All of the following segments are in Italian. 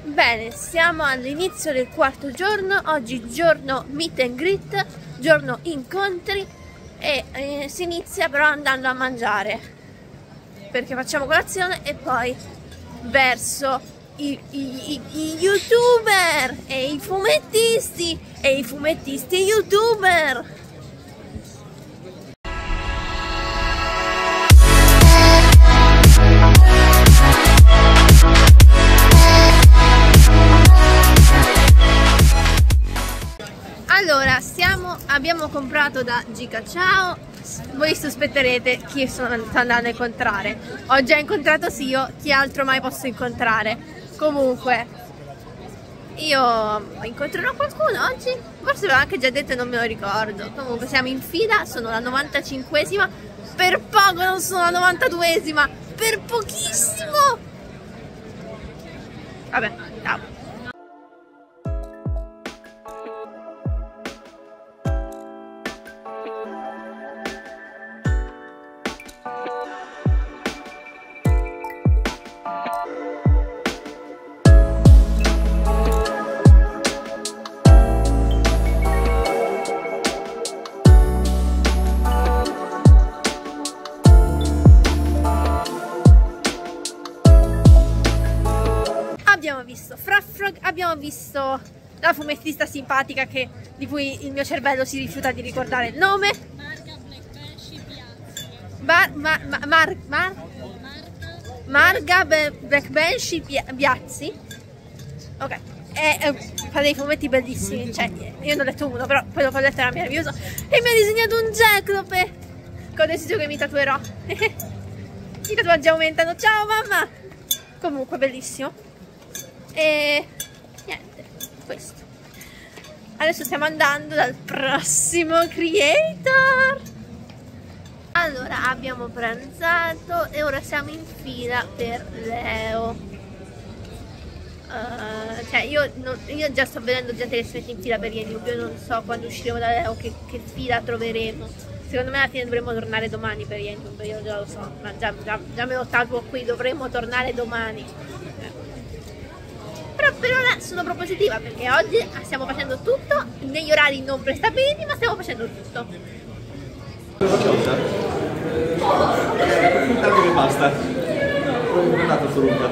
Bene, siamo all'inizio del quarto giorno, oggi giorno meet and greet, giorno incontri e si inizia però andando a mangiare, perché facciamo colazione e poi verso i youtuber e i fumettisti youtuber. Allora, abbiamo comprato da Giga Ciao. Voi sospetterete chi sto andando a incontrare. Ho già incontrato Sio, chi altro mai posso incontrare? Comunque, io incontrerò qualcuno oggi? Forse ve l'ho anche già detto e non me lo ricordo. Comunque siamo in fila, sono la 95esima. Per poco non sono la 92esima, per pochissimo. Vabbè, ciao. Abbiamo visto Frog, abbiamo visto la fumettista simpatica di cui il mio cervello si rifiuta di ricordare il nome. Marga Blackbench Biazzi. Ok, fa dei fumetti bellissimi, cioè io ne ho letto uno, però quello che ho letto era meraviglioso e mi ha disegnato un Ceclope che ho deciso che mi tatuerò. I tatuaggi aumentano, ciao mamma! Comunque bellissimo. E niente, questo. Adesso stiamo andando dal prossimo creator. Allora, abbiamo pranzato e ora siamo in fila per Leo. Cioè io già sto vedendo gente che si mette in fila per Yenub. Io non so quando usciremo da Leo che fila troveremo. Secondo me alla fine dovremo tornare domani per Yenub. Io già lo so, ma già me lo tatuo qui, dovremo tornare domani. Però per ora sono propositiva perché oggi stiamo facendo tutto negli orari non prestabiliti, ma stiamo facendo tutto. Tanto che basta. Non è andato su lunga.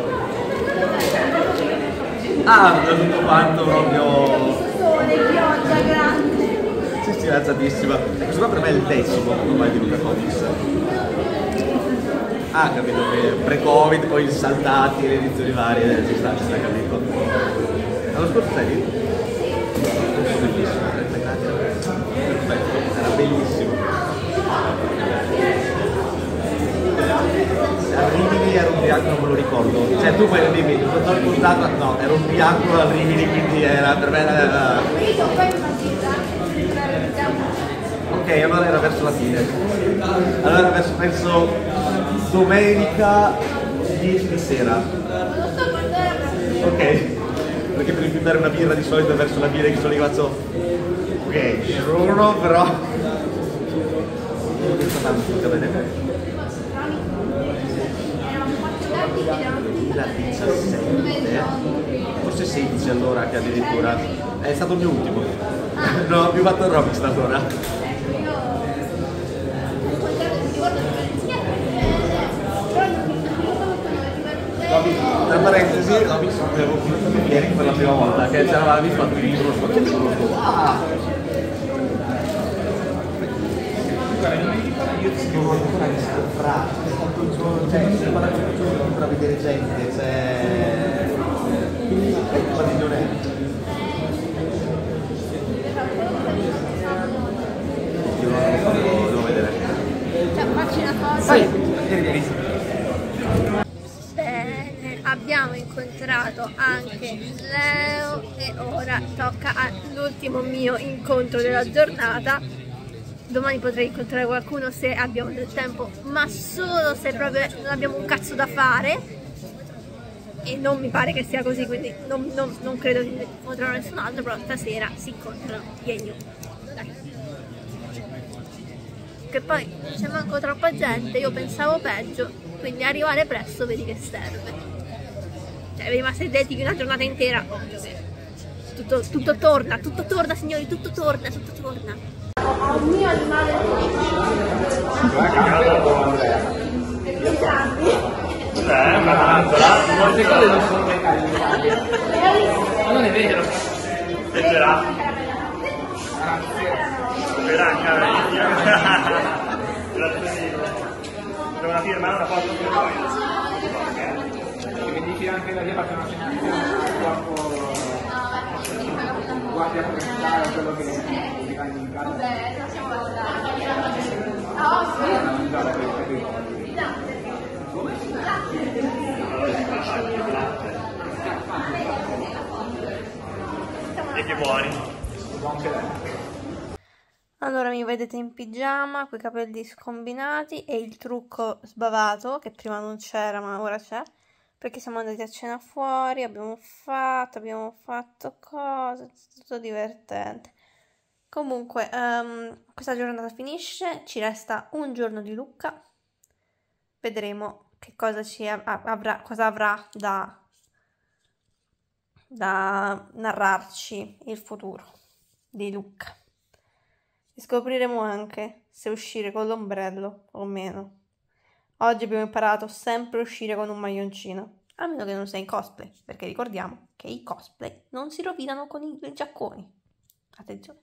Da tutto quanto proprio. Sole, pioggia grande. Sì, alzatissima. Questo qua per me è il 10° ormai di Luca Comics. Capito che pre-Covid, poi saltati, le edizioni varie, ci sta capito. L'anno scorso sei lì? Bellissimo, 30 gradi, perfetto, era bellissimo. Al Rimini era un bianco, non me lo ricordo. Cioè tu poi dimmi, non ho ricordato, no, era un bianco al Rimini, quindi era per me era... Ok, allora era verso la fine. Allora era verso, penso, domenica 10 di sera. Ok, perché per rifiutare una birra di solito verso la birra che sono faccio. Ok, giuro però. Non sta tanto, tutto bene? 2017, forse 16 allora che addirittura. È stato il mio ultimo. Non ho più fatto il Robin stavolta. Tra parentesi, l'ho visto ieri per la prima volta, che c'era visto fatto il libro, non ancora riscontrato, cioè si guarda tutto il giorno ancora a vedere gente, c'è quanta visione è. Io devo vedere. Cioè, facci una cosa. Sì, vieni. Abbiamo incontrato anche Leo e ora tocca all'ultimo mio incontro della giornata. Domani potrei incontrare qualcuno se abbiamo del tempo, ma solo se proprio non abbiamo un cazzo da fare, e non mi pare che sia così, quindi non credo che incontrerò nessun altro, però stasera si incontrano Yenub. Che poi c'è manco troppa gente, io pensavo peggio, quindi arrivare presto vedi che serve. cioè prima se dedichi una giornata intera tutto torna signori, tutto torna. Un mio animale molte cose non sono ma non è vero. E c'era devo firmare una foto per voi. Mi dici anche la via per una segnalazione guardi a presentare quello che hai in casa. E che buoni. Allora mi vedete in pigiama, coi capelli scombinati e il trucco sbavato, che prima non c'era ma ora c'è, perché siamo andati a cena fuori, abbiamo fatto cose, tutto divertente. Comunque, questa giornata finisce, ci resta un giorno di Lucca, vedremo che cosa cosa avrà da narrarci il futuro di Lucca. E scopriremo anche se uscire con l'ombrello o meno. Oggi abbiamo imparato sempre a uscire con un maglioncino, a meno che non sei in cosplay, perché ricordiamo che i cosplay non si rovinano con i giacconi. Attenzione.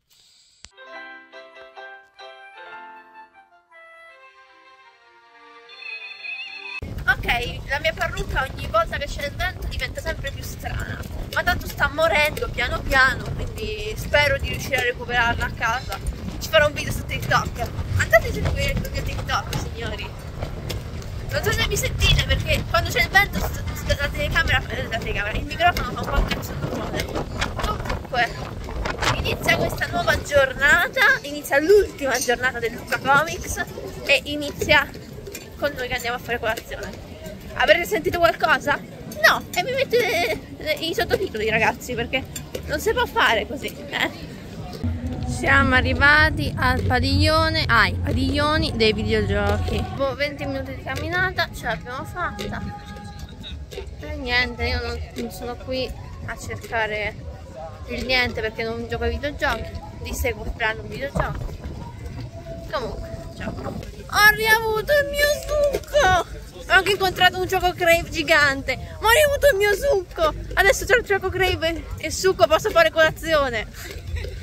Ok, la mia parrucca ogni volta che c'è il vento diventa sempre più strana, ma tanto sta morendo piano piano, quindi spero di riuscire a recuperarla a casa. Ci farò un video su TikTok. Andate a seguire il mio TikTok, signori. Non so se mi sentite perché quando c'è il vento la telecamera, il microfono fa un po' cazzo di rumore. Comunque, inizia questa nuova giornata, inizia l'ultima giornata del Lucca Comics e inizia con noi che andiamo a fare colazione. Avrete sentito qualcosa? No, e mi mettete i sottotitoli, ragazzi, perché non si può fare così, Siamo arrivati ai padiglioni dei videogiochi. Dopo 20 minuti di camminata ce l'abbiamo fatta. E niente, io non sono qui a cercare il niente perché non gioco ai videogiochi. Di seguito comprando un videogioco. Comunque, ciao. Ho riavuto il mio succo! Ho anche incontrato un gioco Crave gigante. Ma ho riavuto il mio succo! Adesso c'è il gioco Crave e succo, posso fare colazione.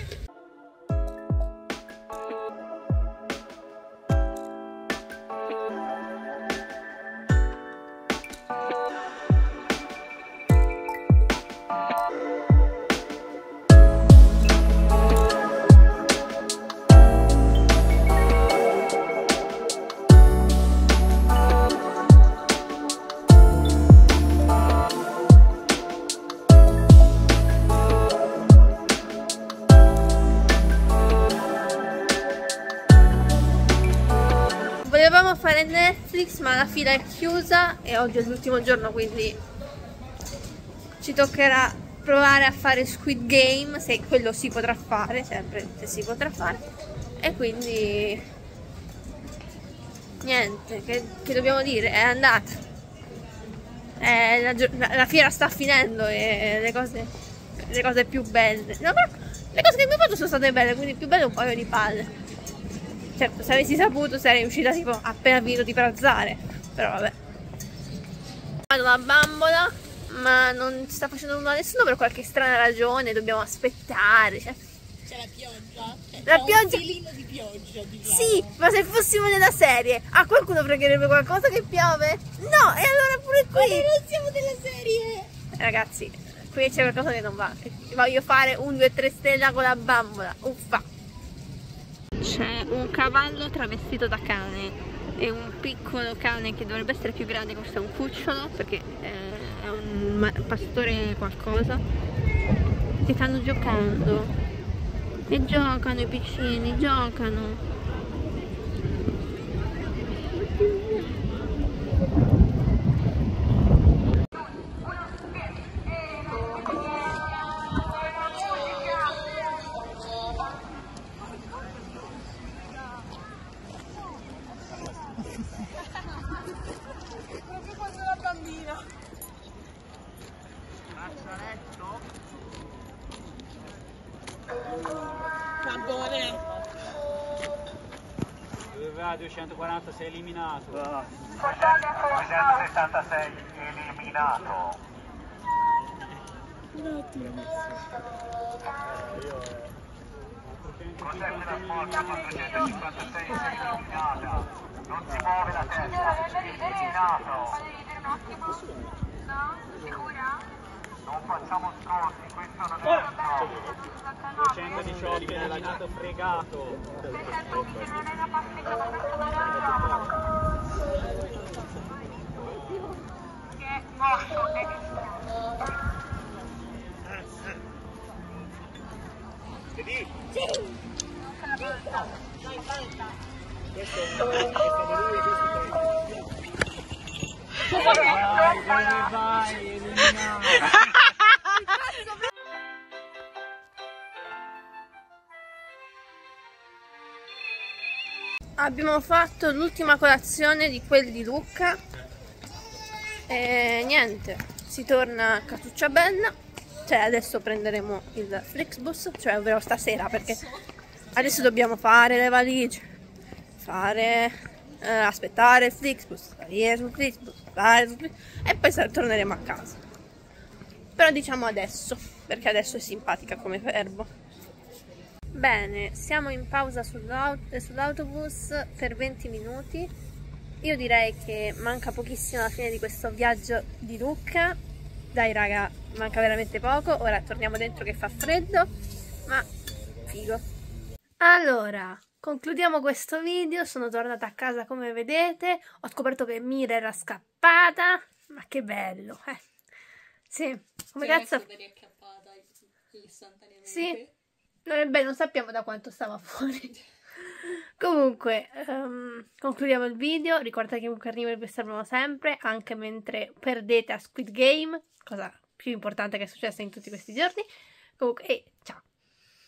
Volevamo fare Netflix ma la fila è chiusa e oggi è l'ultimo giorno, quindi ci toccherà provare a fare Squid Game, se quello si potrà fare, sempre se si potrà fare. E quindi niente, che dobbiamo dire, è andata. La fiera sta finendo e le cose più belle, no, però le cose che abbiamo fatto sono state belle, quindi più belle un paio di palle. Certo, se avessi saputo sarei uscita tipo appena finito di pranzare, però vabbè. Vado la bambola, ma non sta facendo nulla a nessuno per qualche strana ragione, dobbiamo aspettare. C'è la pioggia, la pioggia. Un filino di pioggia, diciamo. Sì, ma se fossimo nella serie, a qualcuno fregherebbe qualcosa che piove? No, e allora pure qui. Ma noi non siamo della serie. Ragazzi, qui c'è qualcosa che non va. Voglio fare un 2-3 stella con la bambola, uffa. C'è un cavallo travestito da cane e un piccolo cane che dovrebbe essere più grande, questo è un cucciolo perché è un pastore qualcosa, che stanno giocando e giocano, i piccini giocano. Radio 140 sei eliminato. 276 eliminato. Consente la svolta 456 eliminata. Non si muove la testa. Eliminato. Non facciamo sconti, questo non è uno sconto. 218 eliminato fregato. Vai, eliminato. Abbiamo fatto l'ultima colazione di quelli di Lucca e niente, si torna a Catucciabella, cioè adesso prenderemo il Flixbus, cioè ovvero stasera, perché adesso dobbiamo fare le valigie, aspettare il Flixbus, salire sul Flixbus, e poi torneremo a casa. Però diciamo adesso, perché adesso è simpatica come verbo. Bene, siamo in pausa sull'autobus per 20 minuti. Io direi che manca pochissimo alla fine di questo viaggio di Lucca. Dai raga, manca veramente poco. Ora torniamo dentro che fa freddo, ma figo. Allora, concludiamo questo video. Sono tornata a casa come vedete. Ho scoperto che Mira era scappata. Ma che bello, eh. Sì, come cazzo... Sì. Non sappiamo da quanto stava fuori. Comunque, concludiamo il video. Ricordate che un carnivoro vi servono sempre, anche mentre perdete a Squid Game, cosa più importante che è successa in tutti questi giorni. Comunque, ciao!